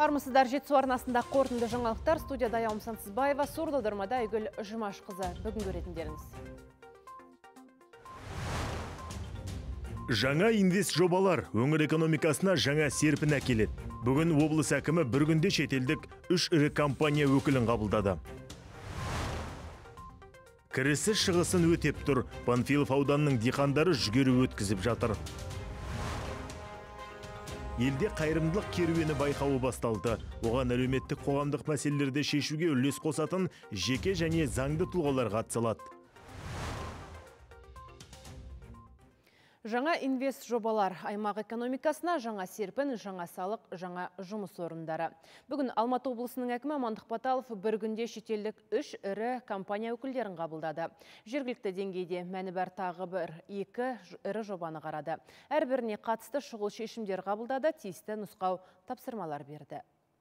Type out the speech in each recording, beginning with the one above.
Армысыздар, Жетісу арнасында қорытынды жаңалықтар. Студияда Аяум Сансызбаева, сурдалдырмада Айгүл Жұмашқызы. Бүгін көретіндеріңіз. Жаңа инвест жобалар өңір экономикасына жаңа серпін әкеледі. Бүгін облыс әкімі бір күнде шетелдік 3 ірі компания өкілін қабылдады. Кірісі шығысын өтеп тұр. Панфилов ауданының диқандары жүгері өткізіп жатыр. Елде қайырымдылық керуені байқауы басталды. Оған әлеуметтік қоғамдық мәселелерді шешуге үлес қосатын жеке және заңды тұлғалар қатысылады. Жаңа инвест жобалар аймақ экономикасына жаңа серпін, жаңа салық, жаңа жұмыс орындары. Бүгін Алматы облысының әкімі Амандық Баталов бір күнде шетелдік 3 ірі компания өкілдерін қабылдады. Жергілікті деңгейде мәні бар тағы бір 2 ірі жобаны қарады. Әрбіріне қатысты шұғыл шешімдер қабылдады, тиісті нұсқау тапсырмалар берді.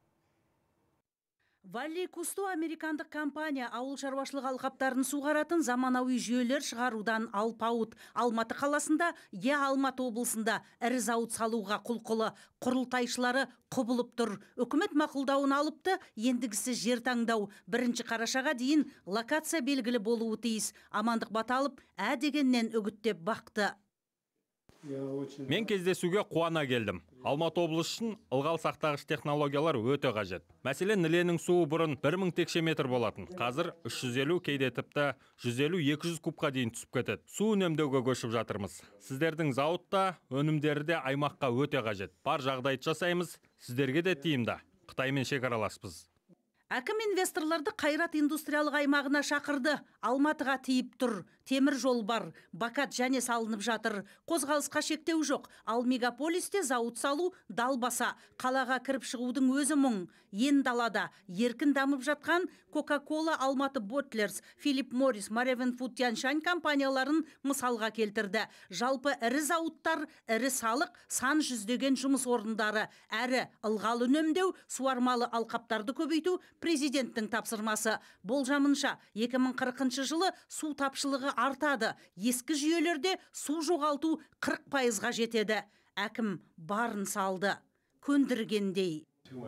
Валли Кусто американдық компания ауыл шаруашылық алқаптарын суғаратын заманауи жүйелер шығарудан алпауыт. Алматы қаласында, Алматы облысында ірі зауыт салуға құлқылы. Құрылтайшылары құбылып тұр. Үкімет мақұлдауын алыпты, ендігісі жер таңдау. 1 қарашаға дейін локация белгілі болуы тиіс. Амандық Баталов дегеннен үгіттеп бақты. Мен кездесуге қуана келдім. Алматы облысы үшін ылғал сақтағыш технологиялар өте қажет. Мәселен, Іленің суы бұрын 1000 текше метр болатын. Қазір 350, кейде тіпті 150-200 кубқа дейін түсіп кетеді. Су үнемдеуге көшіп жатырмыз. Сіздердің зауытта, өнімдері де аймаққа өте қажет. Бар жағдайды жасаймыз, сіздерге де тиімді. Қытаймен шекараласпыз. Әкім инвесторларды Қайрат индустриялық аймағына шақырды. Алматыға тиіп тұр. Темір жол бар, бакат және салынып жатыр. Қозғалысқа шектеу жоқ. Ал мегаполисте зауыт салу далбаса. Қалаға кіріп шығудың өзі мұң. Ен далада еркін дамып жатқан Coca-Cola, Алматы Bottlers, Philip Morris, Marevен Food Тяньшань компанияларын мысалға келтірді. Жалпы ірі зауыттар, ірі салық, сан жүздеген жұмыс орындары, әрі ылғал үнемдеу, суармалы алқаптарды көбейту президенттің тапсырмасы. Болжамынша 2040 жылы су тапшылығы артады. Ескі жүйелерде су жоғалту 40%-ға жетеді. Әкім барын салды. Көндіргендей.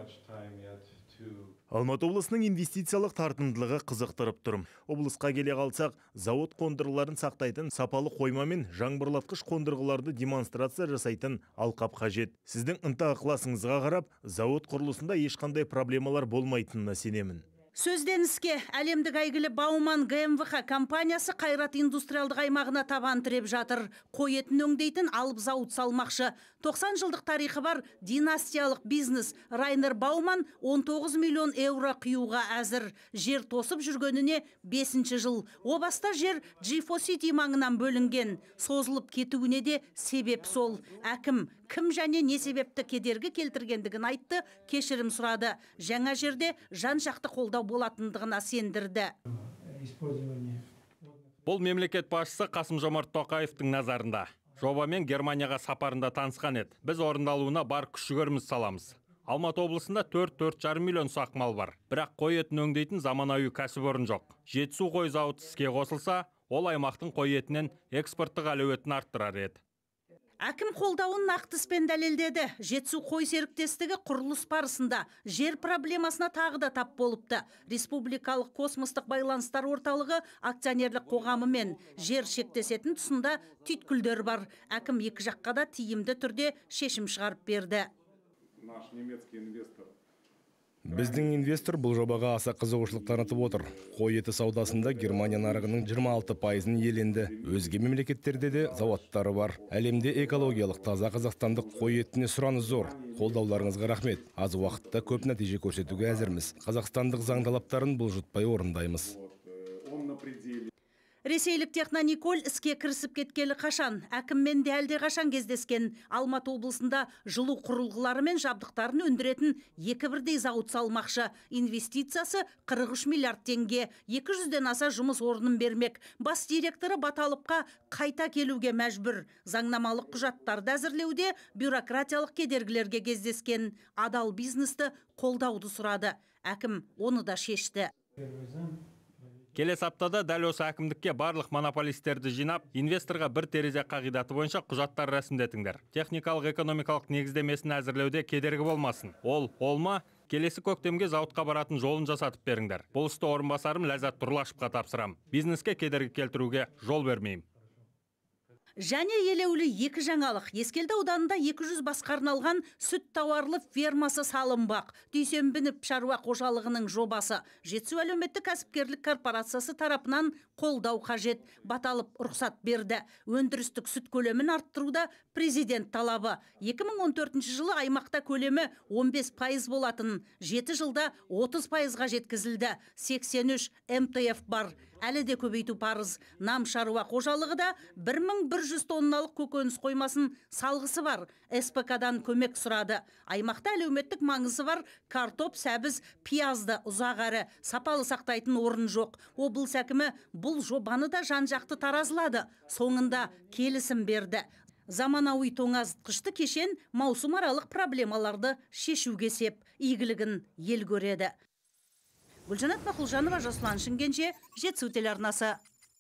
Алматы облысының инвестициялық тартымдылығы қызықтырып тұр. Облысқа келе қалсақ, зауыт қондырғыларын сақтайтын сапалы қойма мен жаңбырлатқыш қондырғыларды демонстрация жасайтын алқап қажет. Сіздің ынта-ықыласыңызға қарап, зауыт құрылысында ешқандай проблемалар болмайтынына сенемін. Сөзден іске әлемдік әйгілі Бауман ГМВХ компаниясы Қайрат индустриалдық аймағына табан тіреп жатыр. Қой етін өңдейтін алып зауыт салмақшы. 90 жылдық тарихы бар династиялық бизнес Райнер Бауман 19 миллион еуро құюға әзір. Жер тосып жүргеніне 5-ші жыл. О баста жер G4City маңынан бөлінген. Созылып кетуіне де себеп сол. Әкім кім және не себепті кедергі келтіргендігін айтты, кешірім сұрады. Жаңа жерде жан жақты қолдау болатындығына сендірді. Бұл мемлекет басшысы Қасым-Жомарт Тоқаевтың назарында. Жобамен Германияға сапарында танысқан еді. Біз орындалуына бар күш-жүгеріміз саламыз. Алматы облысында 4-4,5 миллион ұсақ мал бар. Бірақ қой етін өңдейтін заманауи кәсіпорын жоқ. Жетісу қой зауыты іске қосылса, ол аймақтың қой етінен экспорттық әлеуетін арттырар еді. Әкім қолдауын нақты іспен дәлелдеді. Жетісу қой серіктестігі құрылыс барысында жер проблемасына тағы да тап болыпты. Республикалық космостық байланыстар орталығы акционерлік қоғамы мен жер шектесетін тұсында түйткілдер бар. Әкім екі жаққа да тиімді түрде шешім шығарып берді. Біздің инвестор бұл жобаға аса қызығушылық танытып отыр. Қой еті саудасында Германия нарығының 26%-ын иеленді. Өзге мемлекеттерде де зауыттары бар. Әлемде экологиялық таза қазақстандық қой етіне сұраныс зор. Қолдауларыңызға рахмет. Аз уақытта көп нәтиже көрсетуге әзірміз. Қазақстандық заң талаптарын бұлжытпай орындаймыз. Ресейлік Технониколь іске кірісіп кеткелі қашан, әкіммен де әлде қашан кездескен. Алматы облысында жылу құрылғылары мен жабдықтарын өндіретін 2 бірдей зауыт салмақшы. Инвестициясы 43 миллиард теңге, 200-ден аса жұмыс орнын бермек. Бас директоры Баталовқа қайта келуге мәжбүр. Заңнамалық құжаттарды әзірлеуде бюрократиялық кедергілерге кездескен. Адал бизнесті қолдауды сұрады. Әкім оны да шешті. Келесі аптада дәл осы әкімдікке барлық монополистерді жинап, инвесторға бір терезе қағидаты бойынша құжаттар рәсімдетіңдер. Техникалық экономикалық негіздемесін әзірлеуде кедергі болмасын. Ол олма Келесі көктемге зауытқа баратын жолын жасатып беріңдер. Бұл істі орынбасарым Ләззат Тұрлашевқа тапсырам. Бизнеске кедергі келтіруге жол бермеймін. Және елеулі екі жаңалық. Ескелді ауданында 200 басқа арналған сүт тауарлы фермасы салынбақ. Дүйсенбінов шаруа қожалығының жобасы. Жетісу әлеуметтік кәсіпкерлік корпорациясы тарапынан қолдау қажет. Баталып рұқсат берді. Өндірістік сүт көлемін арттыруда президент талабы. 2014 жылы аймақта көлемі 15% болатын. 7 жылда 30%-ға жеткізілді. 83 МТФ бар. Әлі де көбейту парыз. Нам шаруа қожалығы да 1100 тонналық көкөніс қоймасын салғысы бар. СПК-дан көмек сұрады. Аймақта әлеуметтік маңызы бар картоп, сәбіз, пиязды ұзақ әрі сапалы сақтайтын орын жоқ. Облыс әкімі бұл жобаны да жан-жақты таразылады. Соңында келісім берді. Заманауи тоңазытқышты кешен маусымаралық проблемаларды шешуге сеп, игілігін ел көреді. Гүлжанат Мақұлжанова, Жасұлан Шымкенше, Жетісу телеарнасы.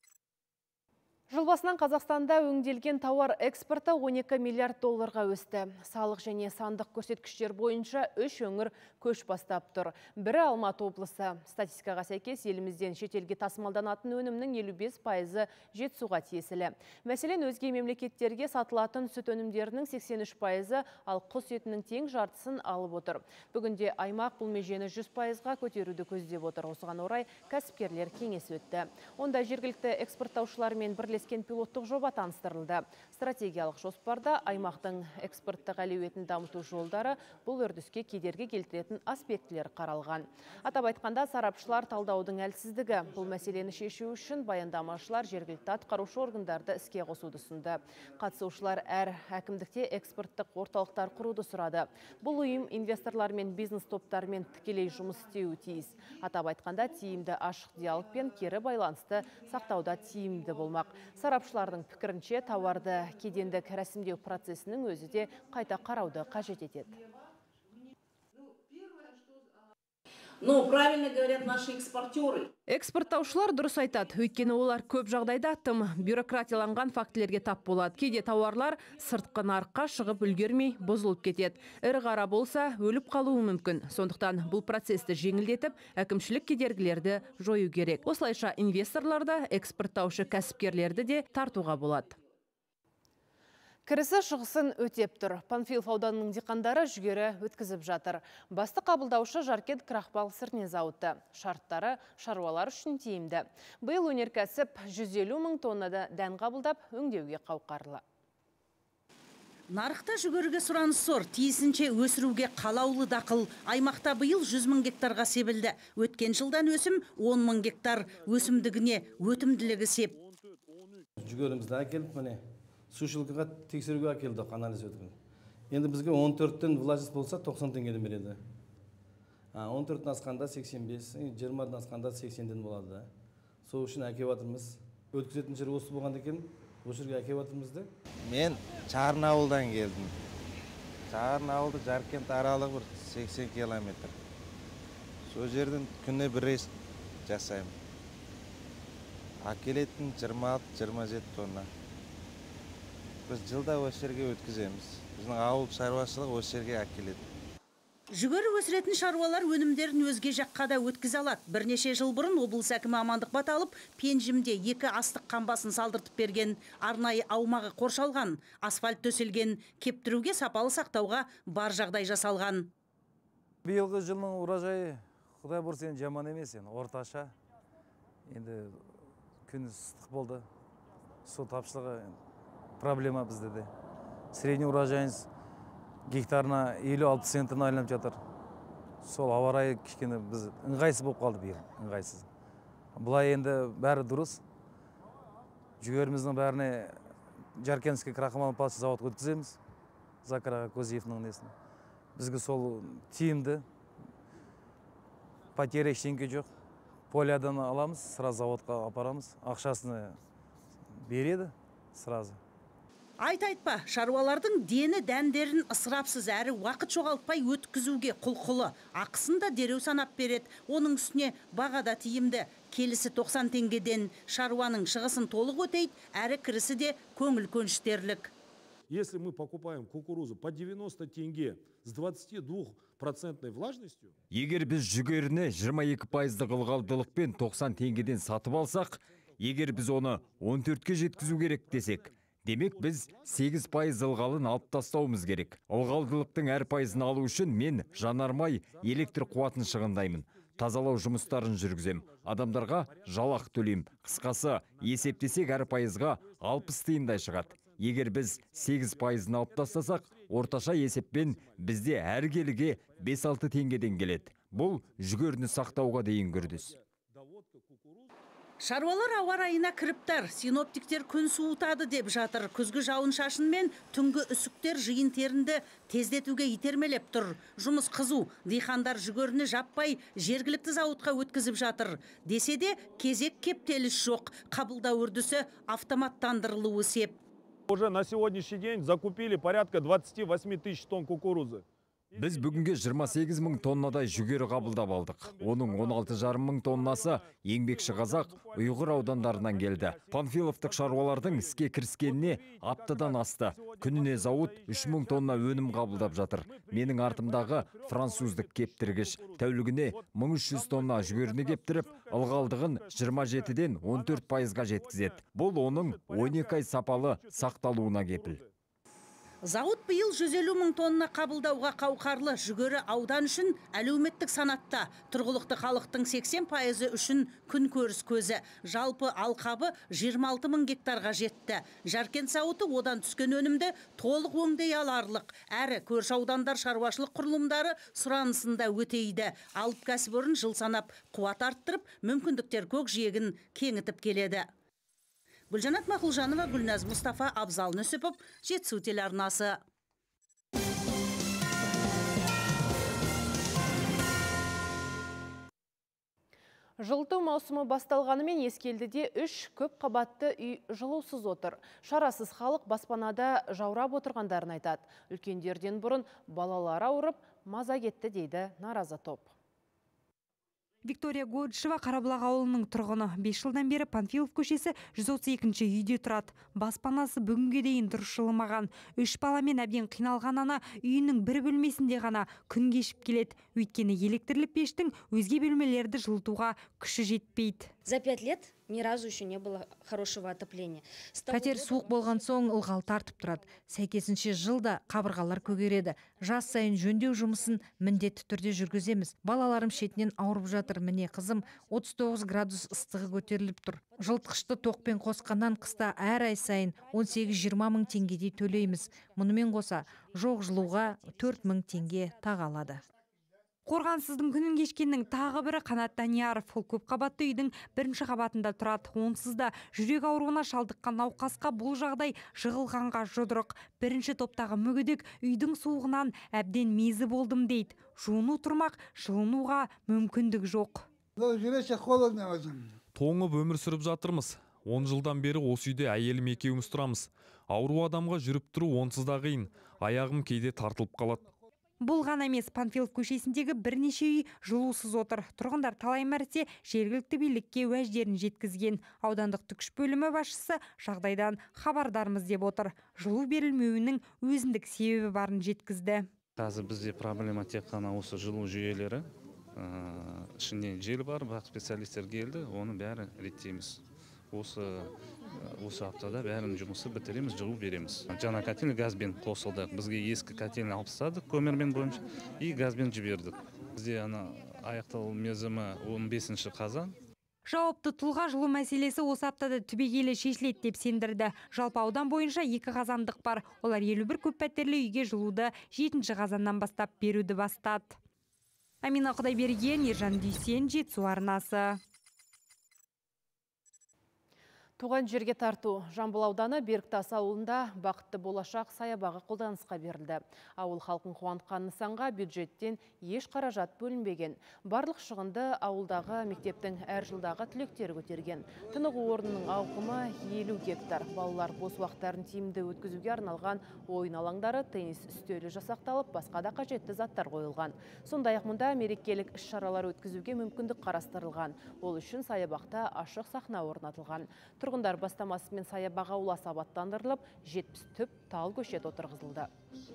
Жыл басынан Қазақстанда өңделген тауар экспорты 12 миллиард долларға өсті. Салық және сандық көрсеткіштер бойынша 3 өңір көш бастап тұр. Бірі Алматы облысы. Статистикаға сәйкес елімізден шетелге тасымалданатын өнімнің 55% Жетісуға тиесілі. Мәселен, өзге мемлекеттерге сатылатын сүт өнімдерінің 83%, ал құс етінің тең жартысын алып отыр. Бүгінде аймақ бұл межені 100%-ға көтеруді көздеп отыр. Осыған орай кәсіпкерлер кеңесі өтті. Онда жергілікті экспорттаушылармен бірлескен пилоттық жоба таныстырылды. Стратегиялық жоспарда аймақтың экспорттық әлеуетін дамыту жолдары бұл үрдіске кедергі келтіретін аспектілер қаралған. Атап айтқанда, сарапшылар талдаудың әлсіздігі. Бұл мәселені шешу үшін баяндамашылар жергілікті атқарушы органдарды іске қосуды ұсынды. Қатысушылар әр әкімдікте экспорттық орталықтар құруды сұрады. Бұл ұйым инвесторлармен, бизнес топтармен тікелей жұмыс істеуі тиіс. Атап айтқанда, тиімді ашық диалог пен кері байланысты сақтауда тиімді болмақ. Сарапшылардың пікірінше, тауарды кедендік рәсімдеу процесінің өзі де қайта қарауды қажет етеді. Но правильно говорят наши экспортеры. Экспорттаушылар дұрыс айтады, өйткені олар көп жағдайда тым бюрократияланған фактілерге тап болады. Кейде тауарлар сыртқы нарыққа шығып үлгермей бұзылып кетеді. Ірі қара болса, өліп қалуы мүмкін. Сондықтан бұл процесті жеңілдетіп, әкімшілік кедергілерді жою керек. Осылайша инвесторларды, экспорттаушы кәсіпкерлерді де тартуға болады. Кірісі шығысын өтеп тұр. Панфилов ауданының диқандары жүгері өткізіп жатыр. Басты қабылдаушы Жаркент крахмал сірне зауыты. Шарттары шаруалар үшін тиімді. Биыл өнеркәсіп 150 мың тоннада дән қабылдап, өңдеуге қауқарлы. Нарықта жүгеріге сұраныс зор, тиісінше өсіруге қалаулы дақыл. Аймақта биыл 100 мың гектарға себілді. Өткен жылдан өсім 10 мың гектар, өсімдігіне өтімділігі сеп. Жүгерімізді әкеліп, міне, сушилкаға тексеруге әкелдік, анализ өткен. Енді бізге 14-тен влажность болса 90 теңгеден береді. 14-тен асқанда 85, 20-тен асқанда 80-ден болады. Сол үшін әкеп жатырмыз. Өткізетін жер осы болған екен, осы жерге әкеп жатырмызды. Мен Чарын ауылдан келдім. Чарын ауылды Жаркент аралығы 80 километр. Сол жерден күніне бір рейс жасаймын. Әкелетін 26-27 тонна. Біз жылда осы жерге өткіземіз. Біздің ауыл шаруашылығы осы жерге әкеледі. Жүгері өсіретін шаруалар өнімдерін өзге жаққа да өткізе алады. Бірнеше жыл бұрын облыс әкімі Амандық Баталов Пенжімде 2 астық қамбасын салдыртып берген. Арнайы аумағы қоршалған, асфальт төселген, кептіруге сапалы сақтауға бар жағдай жасалған. Биылғы жылның уражайы Құдай бұрсын жаман емес, орташа. Енді күн ыстық болды. Су тапшылығы проблема бізде де. Средний урожайымыз гектарына 50-60 центнерден айналып жатыр. Сол ауа райы кішкене біз ыңғайсыз болып қалды биыл, ыңғайсыз. Бұлай енді бәрі дұрыс. Жүгеріміздің бәріне Жаркентский крахмал палшы завод өткіземіз. Закара Козиевның несін. Бізге сол тиімді. Потеря ештеңке жоқ. Полядан аламыз, сразу заводқа апарамыз. Ақшасыны береді сразу. Айтпа, шаруалардың дені дәндерін ысырапсыз әрі уақыт жоғалтпай өткізуге құлқылы. Ақысын да дереу санап береді. Оның үстіне бағада тиімді. Келісі 90 теңгеден шаруаның шығысын толық өтейді, әрі кірісі де көңіл көншітерлік. Если мы покупаем кукурузу по 90 тенге с 22% влажностью... Егер біз жүгеріні 22% ылғалдылықпен 90 теңгеден сатып алсақ, егер біз оны 14-ке жеткізу керек десек, демек біз 8% ылғалын алып тастауымыз керек. Ылғалдылықтың әр пайызын алу үшін мен жанармай электр қуатын шығындаймын. Тазалау жұмыстарын жүргізем. Адамдарға жалақ төлейм. Қысқасы, есептесек әр пайызға 60 тиындай шығады. Егер біз 8%-ын алып тастасақ, орташа есеппен бізде әр келіге 5-6 теңгеден келеді. Бұл жүгеріні сақтауға дейін үрдіс. Шаруалар ауа райына кіріптар, синоптиктер күн суытады деп жатыр. Күзгі жауын шашын мен түнгі үсіктер жиын терінді тездетуге итермелеп тұр. Жұмыс қызу, дихандар жүгеріні жаппай жергілікті зауытқа өткізіп жатыр. Десе де кезек кептеліс жоқ, қабылдау үрдісі автоматтандырылуы сеп. Уже на сегодняшний день закупили порядка 28 тысяч тонн кукурузы. Біз бүгінге 28 мың тоннадай жүгері қабылдап алдық. Оның 16,5 мың тоннасы еңбекші қазақ Ұйғыр аудандарынан келді. Панфиловтық шаруалардың іске кіріскеніне аптадан асты. Күніне зауыт 3 мың тонна өнім қабылдап жатыр. Менің артымдағы француздық кептіргіш тәулігіне 1300 тонна жүгеріні кептіріп, ылғалдығын 27-ден 14%-ға жеткізеді. Бұл оның 12 ай сапалы сақталуына кепіл. Зауыт биыл 150 мың тонна қабылдауға қауқарлы. Жүгері аудан үшін әлеуметтік санатта. Тұрғылықты халықтың 80% үшін күн көріс көзі. Жалпы алқабы 26 мың гектарға жетті. Жаркент зауыты одан түскен өнімді толық өңдей аларлық. Әрі көрші аудандар шаруашылық құрылымдары сұранысында өтейді. Алып кәсіпорын жыл санап қуат арттырып, мүмкіндіктер көкжиегін кеңітіп келеді. Гүлжанат Мақұлжанова, Гүлназ Мұстафа, Абзал Нүсіпов, Жетісу телеарнасы. Жылыту маусымы басталғанымен Ескелдіде 3 көп қабатты үй жылусыз отыр. Шарасыз халық баспанада жаурап отырғандарын айтады. Үлкендерден бұрын балалар ауырып, маза кетті дейді наразы топ. Виктория Годшева Қарабұлақ ауылының тұрғыны. 5 жылдан бері Панфилов көшесі 132-ші үйде тұрады. Баспанасы бүгінге дейін дұрыс жылымаған. 3 баламен әбден қиналған ана үйінің бір бөлмесінде ғана күн кешіп келеді. Өйткені электрлі пештің өзге бөлмелерді жылытуға күші жетпейді. За 5 лет ни разу еще не было хорошего отопления. Пәтер суық болған соң ылғал тартып тұрады. Сәйкесінше жылда қабырғалар көгереді. Жаз сайын жөндеу жұмысын міндетті түрде жүргіземіз. Балаларым шетінен ауырып жатыр. Міне қызым 39 градус ыстығы көтеріліп тұр. Жылытқышты тоқпен қосқаннан қыста әр ай сайын 18-20 мың теңгедей төлейміз. Мұнымен қоса жоқ жылуға 4 мың теңге тағалады. Қорғансыздың күнін кешкеннің тағы бірі Қанат Данияров. Ол көп қабатты үйдің бірінші қабатында тұрады. Онсыз да жүрек ауруына шалдыққан науқасқа бұл жағдай жығылғанға жұдырық. Бірінші топтағы мүгедек үйдің суығынан әбден мезі болдым дейді. Жуыну тұрмақ, жылынуға мүмкіндік жоқ. Тоңып өмір сүріп жатырмыз. 10 жылдан бері осы үйде әйелім екеуміз тұрамыз. Ауру адамға жүріп тұру онсыз да қиын. Аяғым кейде тартылып қалады. Бұл ғана емес, Панфилов көшесіндегі бірнеше үй жылусыз отыр. Тұрғындар талай мәрте жергілікті билікке уәждерін жеткізген. Аудандық түкіш бөлімі басшысы жағдайдан хабардармыз деп отыр. Жылу берілмеуінің өзіндік себебі барын жеткізді. Қазір бізде проблема тек қана осы жылу жүйелері. Ішінде жел бар, бірақ специалистер келді, оны бәрі реттейміз. Осы аптада бәрін жұмысы бітіреміз, жылу береміз. Жаңа котельный газбен қосылды. Бізге ескі котельный алып тастадық көмірмен бойынша и газбен жібердік. Бізде аяқталу мерзімі 15 қазан. Жауапты тұлға жылу мәселесі осы аптада түбегейлі шешіледі деп сендірді. Жалпы аудан бойынша 2 қазандық бар. Олар 51 көп пәтерлі үйге жылуды 7 қазаннан бастап беруді бастады. Амина Құдайберген, Ержан Дүйсен, Жетісу арнасы. Туған жерге тарту. Жамбыл ауданы Беріктас ауылында бақытты болашақ саябағы қолданысқа берілді. Ауыл халқын қуантқан нысанға бюджеттен еш қаражат бөлінбеген. Барлық шығынды ауылдағы мектептің әр жылдағы түлектері көтерген. Тынығу орнының ауқымы 50 гектар. Балалар бос уақыттарын тиімді өткізуге арналған ойын алаңдары, теннис үстелі жасақталып, басқа да қажетті заттар қойылған. Сондай-ақ мұнда мерекелік іс-шаралар өткізуге мүмкіндік қарастырылған. Ол үшін саябақта ашық сахна орнатылған. Тұрғындар бастамасымен саябақ ауласы абаттандырылып, 70 түп тал көшет отырғызылды.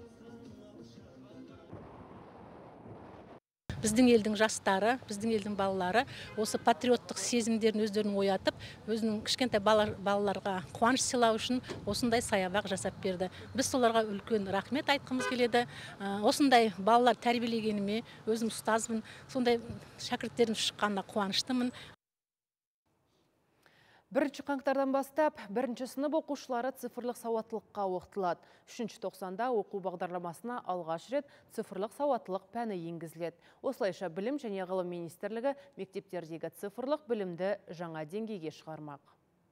Біздің елдің жастары, біздің елдің балалары осы патриоттық сезімдерін өздерін оятып, өзінің кішкентай балаларға қуаныш сыйлау үшін осындай саябақ жасап берді. Біз соларға үлкен рахмет айтқымыз келеді. Осындай балалар тәрбиелегеніме өзім ұстазбын, сондай шәкірттерім шыққанына қуаныштымын. 1 қаңтардан бастап, 1 сынып оқушылары цифрлық сауаттылыққа оқытылады. 3-90-да оқу бағдарламасына алғаш рет цифрлық сауаттылық пәні енгізіледі. Осылайша білім және ғылым министрлігі мектептердегі цифрлық білімді жаңа деңгейге шығармақ.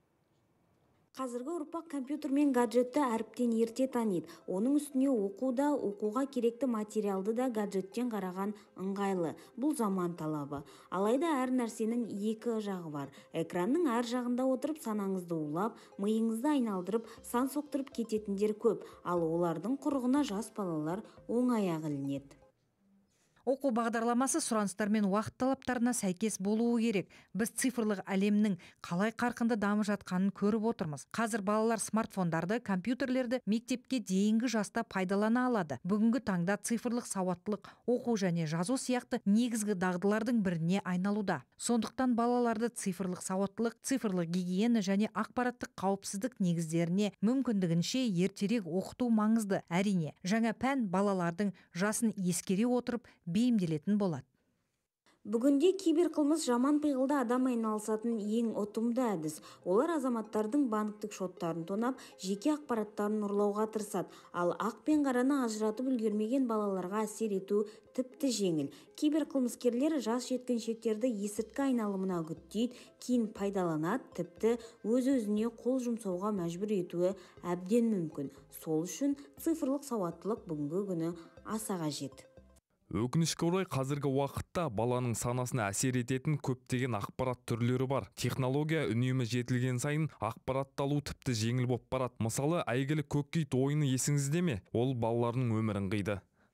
Қазіргі ұрпақ компьютер мен гаджетті әріптен ерте таниды. Оның үстіне оқуда, оқуға керекті материалды да гаджеттен қараған ыңғайлы. Бұл заман талабы. Алайда әр нәрсенің екі жағы бар. Экранның әр жағында отырып санаңызды улап, миыңызды айналдырып, сан соқтырып кететіндер көп. Ал олардың құрығына жас балалар оңай ілінеді. Оқу бағдарламасы сұраныстар мен уақыт талаптарына сәйкес болуы керек. Біз цифрлық әлемнің қалай қарқынды дамып жатқанын көріп отырмыз. Қазір балалар смартфондарды, компьютерлерді мектепке дейінгі жаста пайдалана алады. Бүгінгі таңда цифрлық сауаттылық, оқу және жазу сияқты негізгі дағдылардың біріне айналуда. Сондықтан балаларды цифрлық сауаттылық, цифрлық гигиена және ақпараттық қауіпсіздік негіздеріне мүмкіндігінше ертерек оқыту маңызды. Әрине, жаңа пән балалардың жасын ескере отырып бейімделетін болады. Бүгінде киберқылмыс жаман пиғылда адам айналысатын ең ұтымды әдіс. Олар азаматтардың банктік шоттарын тонап, жеке ақпараттарын ұрлауға тырысады. Ал ақ пен қараны ажыратып үлгермеген балаларға әсер ету тіпті жеңіл. Киберқылмыскерлер жас жеткіншектерді есірткі айналымына үгіттейді, кейін пайдаланады, тіпті өз-өзіне қол жұмсауға мәжбүр етуі әбден мүмкін. Сол үшін цифрлық сауаттылық бүгінгі күні аса қажет. Өкінішке орай қазіргі уақытта баланың санасына әсер ететін көптеген ақпарат түрлері бар. Технология үнемі жетілген сайын ақпаратты алу тіпті жеңіл болып барады. Мысалы, әйгілі көккит ойыны есіңізде ме? Ол балалардың өмірін қиды.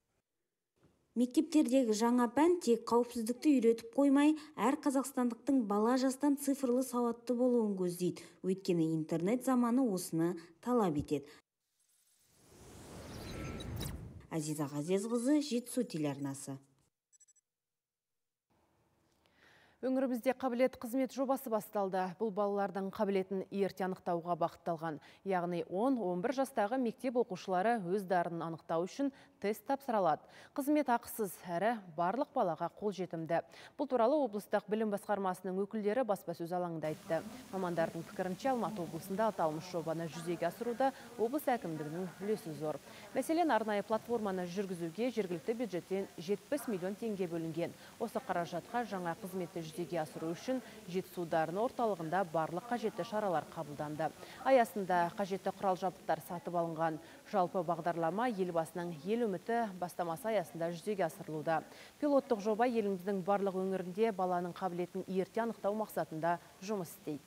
Мектептердегі жаңа пән тек қауіпсіздікті үйретіп қоймай, әр қазақстандықтың бала жастан цифрлы сауатты болуын көздейді. Өйткені интернет заманы осыны талап етеді. Азиза Ғазезқызы, Жетісу телеарнасы. Өңірімізде қабілет қызмет жобасы басталды. Бұл балалардың қабілетін ерте анықтауға бағытталған. Яғни 10-11 жастағы мектеп оқушылары өз дарынын анықтау үшін тест тапсырылады. Қызмет ақысыз әрі барлық балаға қолжетімді. Бұл туралы облыстық білім басқармасының өкілдері баспасөз алаңында айтты. Мамандардың пікірінше, Алматы облысында аталмыш жобаны жүзеге асыруда облыс әкімдігінің үлесі зор. Мәселен, арнайы платформаны жүргізуге жергілікті бюджеттен 70 миллион теңге бөлінген. Осы қаражатқа жаңа қызметті жүзеге асыру үшін Жетісу дарыны орталығында барлық қажетті шаралар қабылданды. Аясында қажетті құрал жабдықтар сатып алынған. Жалпы бағдарлама елбасының ел үміті бастамасы аясында жүзеге асырылуда. Пилоттық жоба еліміздің барлық өңірінде баланың қабілетін ерте анықтау мақсатында жұмыс істейді.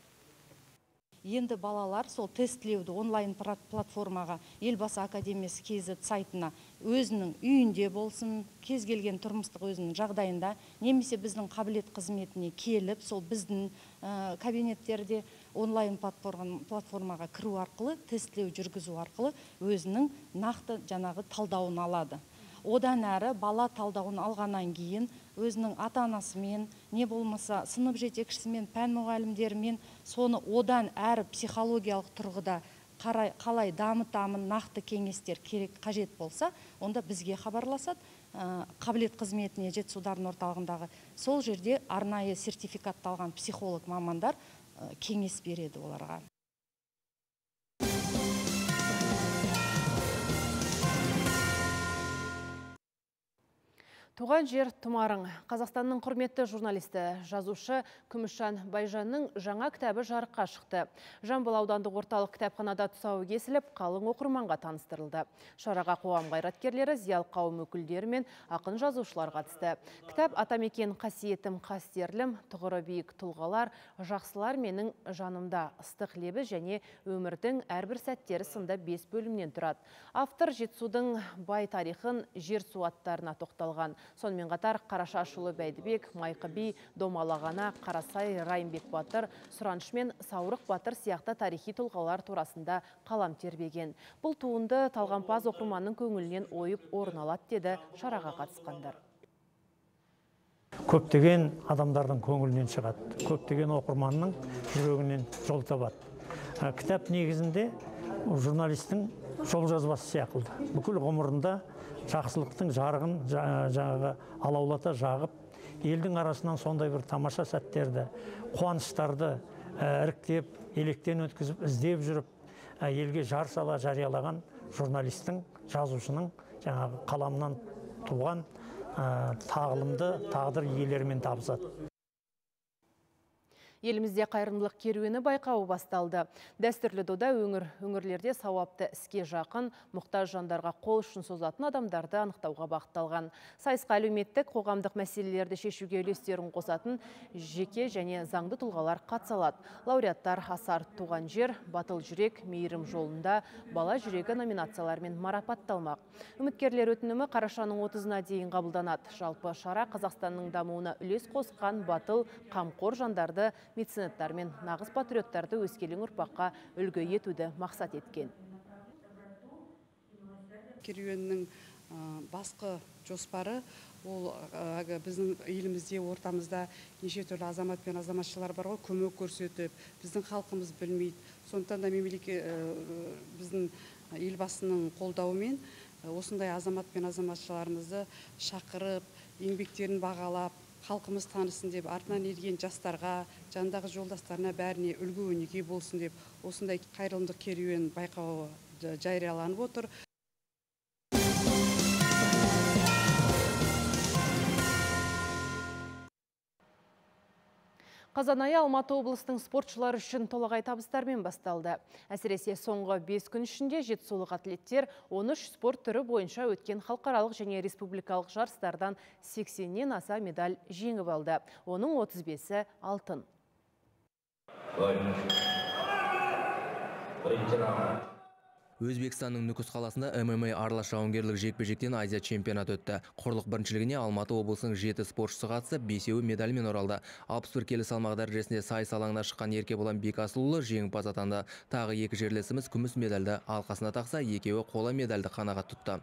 Енді балалар сол тестілеуді онлайн платформаға Елбасы академиясы KZ сайтына өзінің үйінде болсын, кез келген тұрмыстық өзінің жағдайында, немесе біздің қабілет қызметіне келіп, сол біздің кабинеттерде онлайн платформаға кіру арқылы, тестілеу жүргізу арқылы өзінің нақты жаңағы талдауын алады. Одан әрі бала талдауын алғаннан кейін өзінің ата-анасымен, не болмаса сынып жетекшісімен, пән мұғалімдерімен соны одан әрі психологиялық тұрғыда қалай дамытамын, нақты кеңестер керек қажет болса, онда бізге хабарласады. Қабілет қызметіне Жетісу дарыны орталығындағы сол жерде арнайы сертификатталған психолог мамандар кеңес береді оларға. Туған жер тұмарың. Қазақстанның құрметті журналисті, жазушы Күмісжан Байжанның жаңа кітабы жарыққа шықты. Жамбыл аудандық орталық кітапханада тұсауы кесіліп, қалың оқырманға таныстырылды. Шараға қоғам қайраткерлері, зиялы қауым өкілдері мен ақын жазушылар қатысты. Кітап атамекен қасиетім қастерлім, тұғыры биік тұлғалар, жақсылар менің жанымда, ыстық лебі және өмірдің әрбір сәттері сынды 5 бөлімнен тұрады. Автор Жетісудың бай тарихын, жер су аттарына тоқталған. Сонымен қатар Қарашашұлы Бәйдібек, Майқы би, Домалағана, Қарасай, Райымбек Батыр, Сұраныш мен Саурық Батыр сияқты тарихи тұлғалар турасында қалам тербеген. Бұл туынды талғампаз оқырманның көңілінен ойып орын алады деді шараға қатысқандар. Көптеген адамдардың көңілінен шығады, көптеген оқырманның жүрегінен жол табады. Кітап негізінде журналистің жол жазбасы сияқты. Бүкіл ғұмырында жақсылықтың жарығын жаңағы алаулата жағып, елдің арасынан сондай бір тамаша сәттерді, қуаныштарды іріктеп, електен өткізіп, іздеп жүріп, елге жар сала жариялаған журналистің, жазушының жаңағы қаламынан туған тағылымды тағдыр иелерімен табысады. Елімізде қайырымдылық керуені байқауы басталды. Дәстүрлі дода өңірлерде сауапты іске жақын, мұқтаж жандарға қол ұшын созатын адамдарды анықтауға бағытталған. Сайысқа әлеуметтік қоғамдық мәселелерді шешуге үлестерін қосатын жеке және заңды тұлғалар қатысалады. Лауреаттар Асар туған жер, Батыл жүрек, Мейірім жолында, Бала жүрегі номинацияларымен марапатталмақ. Үміткерлер өтінімі қарашаның 30-на дейін қабылданады. Жалпы шара Қазақстанның дамуына үлес қосқан батыл, қамқор жандарды, меценаттар мен нағыз патриоттарды өскелең ұрпаққа үлгі етуді мақсат еткен. Керуеннің басқы жоспары ол біздің елімізде ортамызда неше түрлі азамат пен азаматшылар бар ғой, көмек көрсетіп, біздің халқымыз білмейді. Сондықтан да біздің елбасының қолдауымен осындай азамат пен азаматшыларымызды шақырып, еңбектерін бағалап, халқымыз танысын деп, артынан ерген жастарға, жандағы жолдастарына бәріне үлгі өнеге болсын деп, осындай қайырымдылық керуен байқауы жарияланып отыр. Қазан айы Алматы облысының спортшылары үшін толағай табыстармен басталды. Әсіресе соңғы 5 күн ішінде жетісулық атлеттер 13 спорт түрі бойынша өткен халықаралық және республикалық жарыстардан 80-нен аса медаль жеңіп алды. Оның 35-і алтын. Өзбекстанның Нүкіс қаласында ММА аралас жауынгерлік жекпе-жектен Азия чемпионаты өтті. Құрлық біріншілігіне Алматы облысының 7 спортшысы қатысып, 5-еуі медальмен оралды. 61 келі салмақ дәрежесінде сайыс алаңына шыққан Еркебұлан Бекасылұлы жеңімпаз атанды. Тағы 2 жерлесіміз күміс медальді алқасына тақса, 2-еуі қола медальді қанағат тұтты.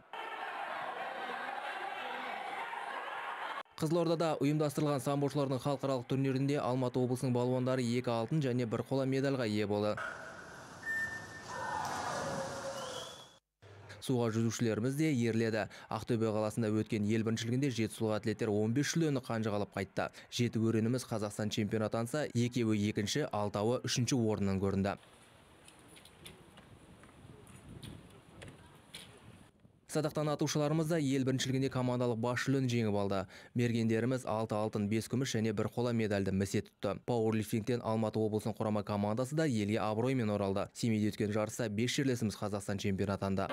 Қызылордада ұйымдастырылған самбошылардың халықаралық турнирінде Алматы облысының балуандары 2 алтын және 1 қола медальға ие болды. Суға жүзушілеріміз де ерледі. Ақтөбе қаласында өткен ел біріншілігінде жетісулық атлеттер 15 жүлдені қанжығалап қайтты. 7 өреніміз Қазақстан чемпионаты атанса, 2-еуі 2-ші, 6-ауы 3-ші орыннан көрінді. Садақтан атушыларымыз да ел біріншілігінде командалық бас жүлдені жеңіп алды. Мергендеріміз 6 алтын, 5 күміс және 1 қола медальді місе тұтты. Пауэрлифтингтен Алматы облысының құрама командасы да елге абыроймен оралды. Семейде өткен жарыста 5 жерлесіміз Қазақстан чемпионы атанды.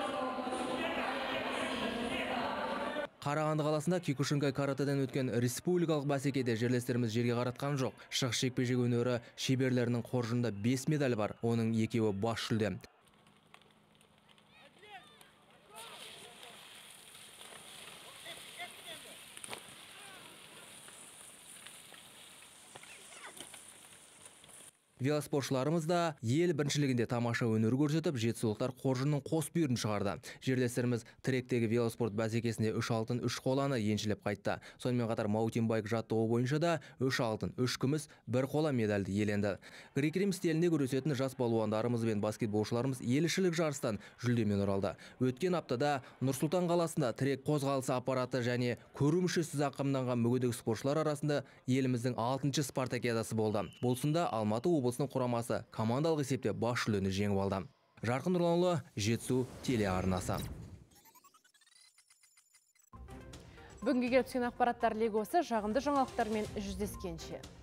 Қарағанды қаласында Кикушинкай каратэден өткен республикалық бәсекеде жерлестеріміз жерге қаратқан жоқ. Шығыс жекпе-жек өнері шеберлерінің қоржында 5 медаль бар, оның 2-еуі бас жүлде. Велоспортшыларымыз да ел біріншілігінде тамаша өнер көрсетіп, жетісулықтар қоржынның қос бүйірін шығарды. Жерлестеріміз тректегі велоспорт бәсекесінде 3 алтын, 3 қоланы еншілеп қайтты. Сонымен қатар маутинбайк жаттығу бойынша да 3 алтын, 3 күміс, 1 қола медальді иеленді. Грек-рим стилінде күресетін жас балуандарымыз бен баскетболшыларымыз елішілік жарыстан жүлдемен оралды. Өткен аптада Нұр-Сұлтан қаласында трек қозғалысы аппараты және көру мүшесі зақымданған мүгедек спортшылар арасында еліміздің 6-шы спартакиадасы болды. Бұл сында Алматы облысының құрамасы командалық есепте бас жүлдені жеңіп алды. Жарқын Нұрланұлы, Жетісу телеарнасы. Бүгінге келіп түскен ақпараттар легі осы. Жағымды жаңалықтармен жүздескенше.